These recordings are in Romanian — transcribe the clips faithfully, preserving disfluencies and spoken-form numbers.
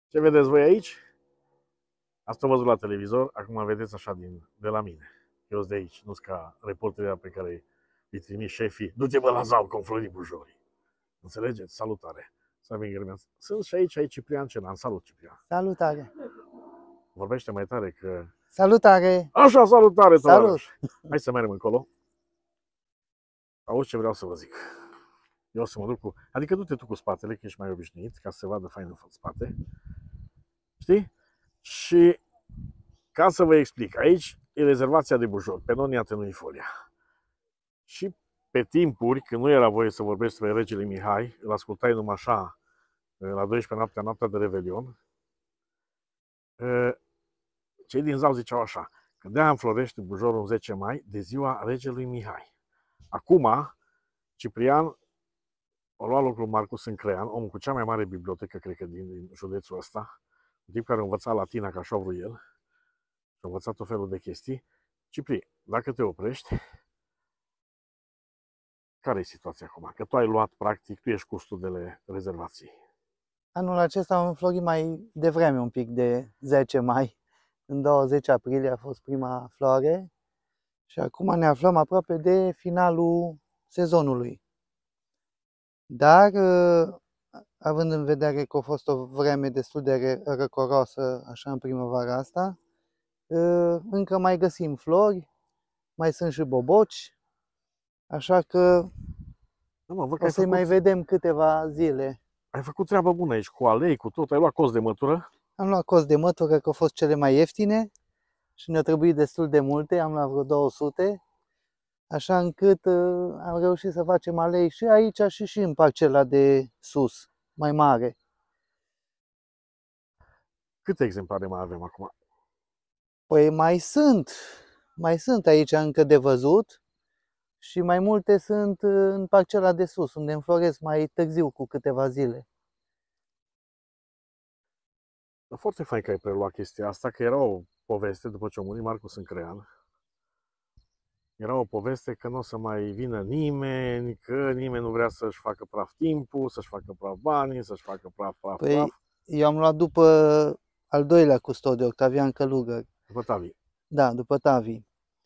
Ce vedeți voi aici? Asta am văzut la televizor, acum vedeți așa din, de la mine. Eu sunt de aici, nu sunt ca reporterii pe care îi trimit șefii. Du-te-mă la Zalcom, Florin Bujorii. Înțelegeți? Salutare! Sunt și aici, aici Ciprian Cenan. Salut, Ciprian! Salutare! Vorbește mai tare că... Salutare! Așa, salutare, Salut! tovarăș! Hai să mergem încolo. Auzi ce vreau să vă zic. Eu o să mă duc cu... Adică du-te tu cu spatele, că ești mai obișnuit, ca să se vadă fain în spate. Știi? Și ca să vă explic, aici e rezervația de Bujor, pe Nonia Tenuifolia. Și pe timpuri, când nu era voie să vorbești despre regele Mihai, îl ascultai numai așa, la douăsprezece noaptea, noaptea de Revelion, cei din Zau ziceau așa, că de-aia înflorește Bujorul în zece mai, de ziua regelui Mihai. Acum, Ciprian a luat locul Marcus Încrean, omul cu cea mai mare bibliotecă, cred că, din, din județul ăsta, un tip care a învățat latina, ca așa vrut el, și a învățat tot felul de chestii. Cipri, dacă te oprești, care e situația acum? Că tu ai luat, practic, tu ești cu studele rezervației. Anul acesta am înflorit mai devreme un pic de zece mai. În douăzeci aprilie a fost prima floare și acum ne aflăm aproape de finalul sezonului. Dar, având în vedere că a fost o vreme destul de răcoroasă așa în primăvara asta, încă mai găsim flori, mai sunt și boboci, așa că da, mă, o să-i mai vedem câteva zile. Ai făcut treabă bună aici, cu alei, cu tot, ai luat cost de mătură? Am luat cost de mătură, că au fost cele mai ieftine și ne-au trebuit destul de multe, am luat vreo două sute, așa încât uh, am reușit să facem alei și aici și și în parcela de sus, mai mare. Câte exemplare mai avem acum? Păi mai sunt, mai sunt aici încă de văzut și mai multe sunt în parcela de sus, unde înfloresc mai târziu cu câteva zile. Dar foarte fain că ai preluat chestia asta, că era o poveste, după ce a murit Marcus Încrean, era o poveste că nu o să mai vină nimeni, că nimeni nu vrea să-și facă praf timpul, să-și facă praf banii, să-și facă praf, praf, păi, praf. Eu am luat după al doilea custodiu, Octavian Călugăr. După Tavi. Da, după Tavi.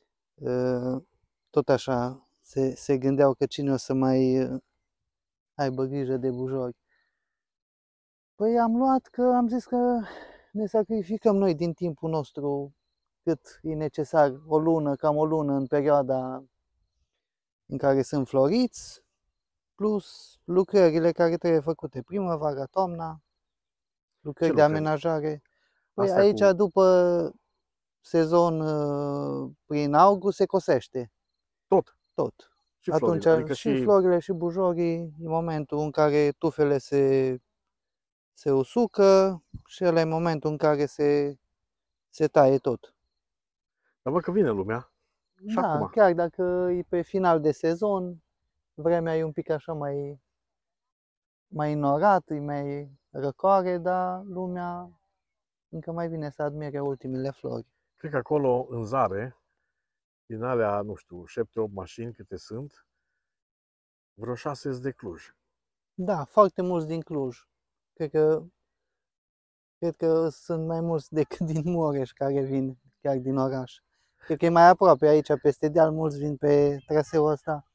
Tot așa se, se gândeau că cine o să mai aibă grijă de bujori. Păi am luat că am zis că ne sacrificăm noi din timpul nostru cât e necesar, o lună, cam o lună în perioada în care sunt floriți, plus lucrările care trebuie făcute primăvara, toamna, lucrări Ce de lucrări? Amenajare. Păi Astea aici cu... după sezon prin august se cosește. Tot? Tot. Și Atunci florile, adică și și... florile și bujorii, în momentul în care tufele se, se usucă și ăla e momentul în care se, se taie tot. Dar văd că vine lumea. Și Da, acum. chiar dacă e pe final de sezon, vremea e un pic așa mai, mai înorat, e mai răcoare, dar lumea încă mai vine să admire ultimele flori. Cred că acolo, în Zare, din alea, nu știu, șapte opt mașini câte sunt, vreo șase de Cluj. Da, foarte mulți din Cluj. Cred că, cred că sunt mai mulți decât din Mureș care vin chiar din oraș. Cred că e mai aproape aici, peste deal, mulți vin pe traseul ăsta.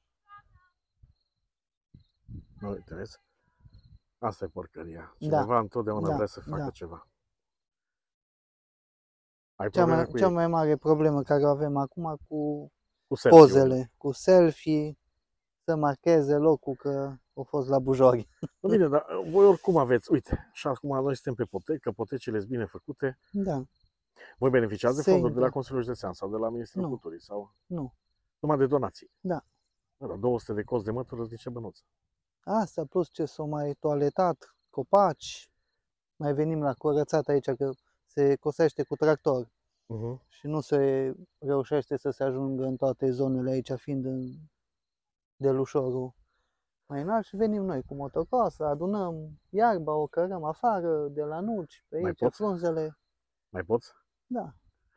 Uite, vezi? Asta e porcăria. Da, Cineva întotdeauna da, vrea să facă da. ceva. Ai Cea probleme mai, cu cea ei? mai mare problemă care o avem acum cu, Cu selfie-ul. pozele, cu selfie, să marcheze locul că au fost la Bujori. Nu, bine, dar voi oricum aveți, uite, și acum noi suntem pe potecă, potecile sunt bine făcute. Da. Voi beneficiați de Se fonduri de la intră. Consiliul Județean sau de la Ministrul Nu. Culturii? Sau Nu. numai de donații? Da. Da, două sute de cost de mătură, zice bănuță. Asta plus ce s-o mai toaletat, copaci, mai venim la curățat aici că se cosește cu tractor Uh-huh. și nu se reușește să se ajungă în toate zonele aici, fiind în delușorul mai înalt, și venim noi cu motocross, adunăm iarba, o cărăm afară, de la nuci, pe Mai aici, poți? frunzele. Mai poți? Da.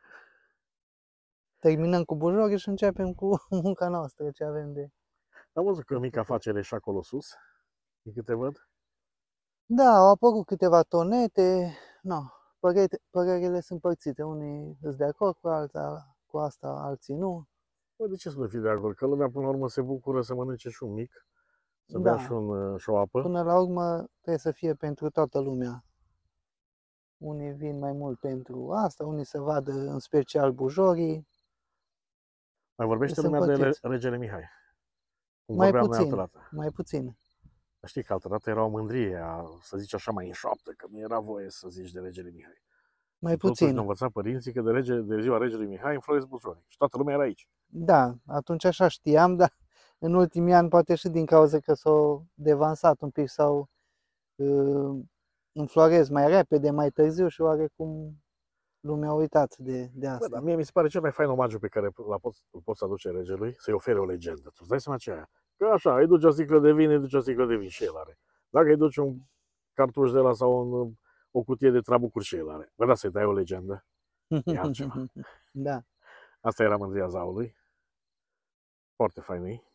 Terminăm cu bujorii și începem cu munca noastră, ce avem de... Am văzut că mica afacere și acolo sus, din câte văd. Da, au apărut câteva tonete, no, părere, părerile sunt părțite. Unii sunt de acord cu alta, cu asta, alții nu. Bă, de ce să nu fii de acord? Că lumea până la urmă se bucură să mănânce și un mic, să Da. bea și, un, și o apă. Până la urmă trebuie să fie pentru toată lumea. Unii vin mai mult pentru asta, unii să vadă în special bujorii. Mai vorbește Sunt lumea de părțiți. regele Mihai. Cum Mai vorbeam noi puțin, altă dată. mai puțin. Dar știi că altă dată era o mândrie, a, să zici așa mai în șoaptă, că nu era voie să zici de regele Mihai. Mai Totuși puțin. ne-au învățat părinții că de, rege, de ziua regelui Mihai înfloresc bujorii. Și toată lumea era aici. Da, atunci așa știam, dar în ultimii ani poate și din cauza că s-au devansat un pic sau uh, înfloresc mai repede, mai târziu și oarecum lumea a uitat de, de asta. Bă, dar mie mi se pare cel mai fain omagiu pe care îl poți, îl poți aduce regelui, să-i ofere o legendă. Tu îți dai seama ce e aia? Că așa, îi duci o sticlă de vin, îi duci o sticlă de vin și el are. Dacă îi duci un cartuș de la sau un, o cutie de trabucuri și el are. Bă, da, să-i dai o legendă. E altceva. Da. Asta era mândria zaului. Foarte fain.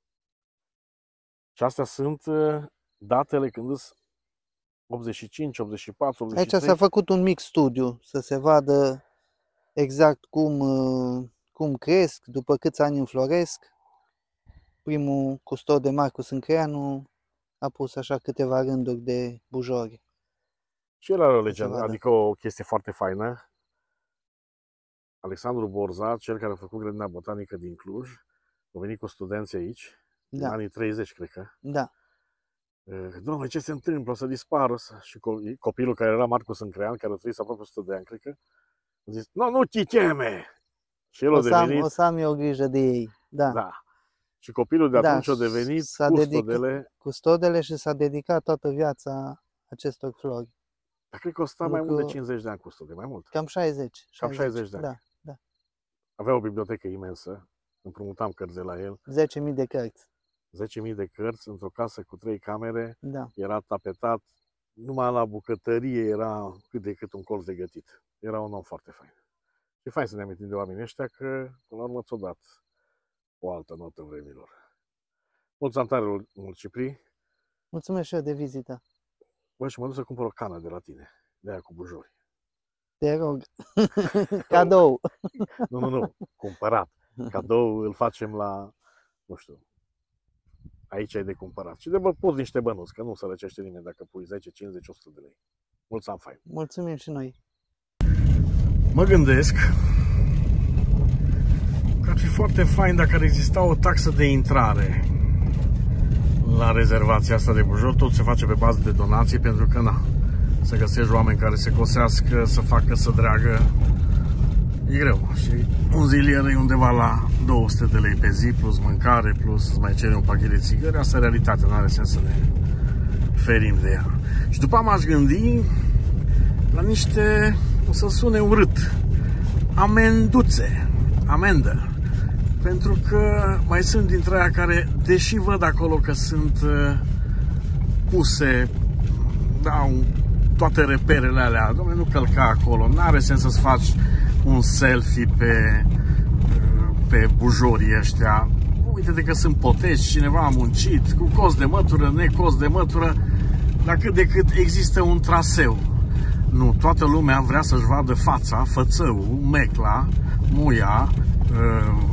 Și astea sunt uh, datele când sunt optzeci și cinci, optzeci și patru, optzeci și trei. Aici s-a făcut un mic studiu să se vadă exact cum, uh, cum cresc, după câți ani înfloresc. Primul custod de Marcus Încreanu a pus așa câteva rânduri de bujori. Și el are o se legendă, vadă. adică o chestie foarte faină. Alexandru Borza, cel care a făcut grădina botanică din Cluj, a venit cu studenți aici, în Da, anii treizeci, cred că. da. Dom'le, ce se întâmplă? O să dispară. Și copilul care era Marcus Încrean, care a trăit aproape o sută de ani, cred că, a zis, nu, nu te teme! Și el O a să, am, devenit... o să am eu grijă de ei. Da. Da. Și copilul de Da, atunci a devenit s-a custodele. Custodele și s-a dedicat toată viața acestor flori. Dar cred că o sta mai Lucru- mult de cincizeci de ani custode, mai mult. Cam șaizeci. Cam șaizeci de ani. Da, da. Avea o bibliotecă imensă, împrumutam cărți de la el, zece mii de cărți. zece mii de cărți într-o casă cu trei camere, Da. era tapetat, numai la bucătărie era cât de cât un colț de gătit. Era un om foarte fain. Și e fain să ne amintim de oamenii ăștia că, până la urmă, ți-o dat o altă notă vremilor. Mulțumim tare mult, Cipri. Mulțumesc și eu de vizită. Bă, și mă duc să cumpăr o cană de la tine, de aia cu bujori. Te rog. Cadou. Nu, nu, nu, cumpărat. Cadou îl facem la, nu știu, aici ai de cumpărat. Și de bă, poți niște bănuți, că nu se răcește nimeni dacă pui zece, cincizeci, o sută de lei. Mulțumim fain. Mulțumim și noi. Mă gândesc că ar fi foarte fain dacă ar exista o taxă de intrare la rezervația asta de bujor. Tot se face pe bază de donații, pentru că, na, să găsești oameni care se cosească, să facă, să dreagă, e greu. Și un zilier e undeva la două sute de lei pe zi, plus mâncare, plus îți mai cere un pachet de țigări. Asta e realitatea, nu are sens să ne ferim de ea. Și după am aș gândi la niște, o să sune urât, amenduțe, amendă. Pentru că mai sunt dintre aia care, deși văd acolo că sunt uh, puse, da, un, toate reperele alea, dom'le, nu călca acolo, n-are sens să-ți faci un selfie pe, uh, pe bujorii ăștia. Uite-te că sunt poteci, cineva a muncit, cu cost de mătură, necost de mătură, dar cât de cât există un traseu. Nu, toată lumea vrea să-și vadă fața, fățăul, mecla, muia, uh,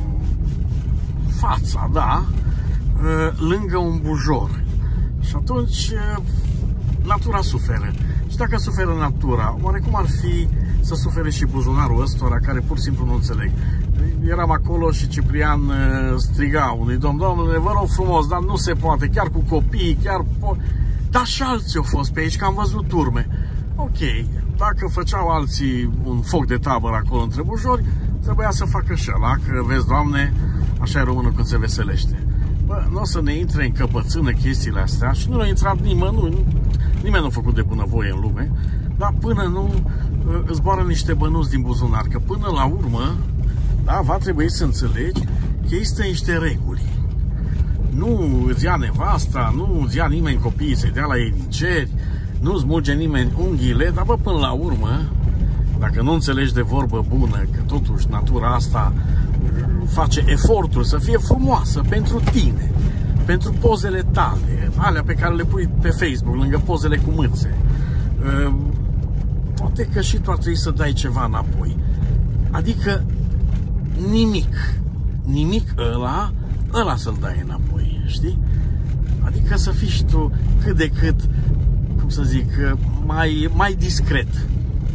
fața, da, lângă un bujor. Și atunci natura suferă. Și dacă suferă natura, oare cum ar fi să sufere și buzunarul ăstora care pur și simplu nu înțeleg? Eram acolo și Ciprian striga unui domn, domnule, vă rog frumos, dar nu se poate, chiar cu copii, chiar po... Dar și alții au fost pe aici, că am văzut turme. Ok, dacă făceau alții un foc de tabără acolo între bujori, trebuia să facă și ăla, că vezi, Doamne, așa e românul când se veselește. Bă, nu o să ne intre în căpățână chestiile astea și nu a intrat nimeni, nu, nimeni nu a făcut de bunăvoie în lume, dar până nu îți zboară niște bănuți din buzunar, că până la urmă, da, va trebui să înțelegi că există niște reguli. Nu îți ia nevasta, nu îți ia nimeni copiii să-i dea la ei din ceri, nu smulge nimeni unghiile, dar bă, până la urmă, dacă nu înțelegi de vorbă bună că totuși natura asta face eforturi să fie frumoasă pentru tine, pentru pozele tale, alea pe care le pui pe Facebook, lângă pozele cu mâțe, poate că și tu ar trebui să dai ceva înapoi. Adică nimic. Nimic ăla, ăla să-l dai înapoi, știi? Adică să fii și tu cât de cât, cum să zic, mai, mai discret.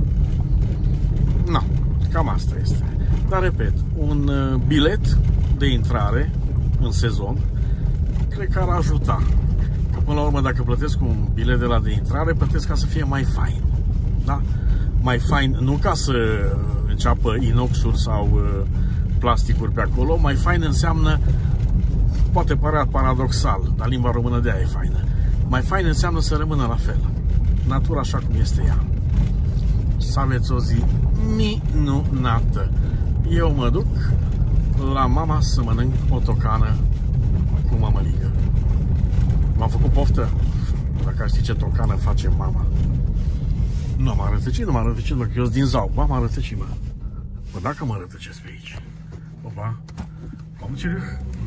No, cam asta este. Dar, repet, un bilet de intrare în sezon, cred că ar ajuta. Că până la urmă, dacă plătesc un bilet de la de intrare, plătesc ca să fie mai fain. Da? Mai fain, nu ca să înceapă inoxuri sau plasticuri pe acolo, mai fain înseamnă, poate părea paradoxal, dar limba română de aia e faină. Mai fain înseamnă să rămână la fel. Natura așa cum este ea. Să aveți o zi minunată. Eu mă duc la mama să mănânc o tocană cu mămăligă. M-am făcut poftă? Dacă știi ce tocană face mama. Nu m-a rătăcit, nu m-a rătăcit, că eu sunt din Zau. Ba, m-a rătăcit, mă. Bă, dacă mă rătăcesc pe aici. Opa. Cum cirâh?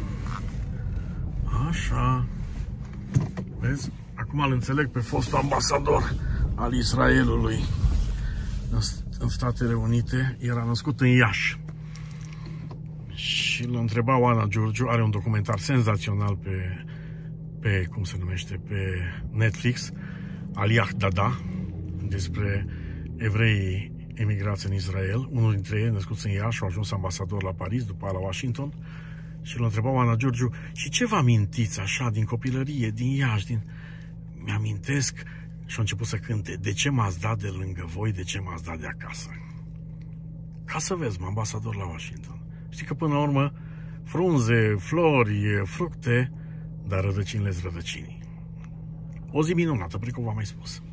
Așa. Vezi? Acum îl înțeleg pe fostul ambasador al Israelului în Statele Unite. Era născut în Iași. Și îl întreba Oana Giurgiu, are un documentar senzațional pe, pe cum se numește, pe Netflix, Aliah Dada, despre evreii emigrați în Israel. Unul dintre ei, născut în Iași, a ajuns ambasador la Paris, după la Washington. Și îl întreba Oana Giurgiu, și ce vă amintiți așa din copilărie, din Iași, din... Mi-amintesc, și a început să cânte, de ce m-ați dat de lângă voi, de ce m-ați dat de acasă. Ca să vezi, mă, ambasador la Washington. Știi că până la urmă, frunze, flori, fructe, dar rădăcinile-s rădăcinii. O zi minunată, precum v-am mai spus.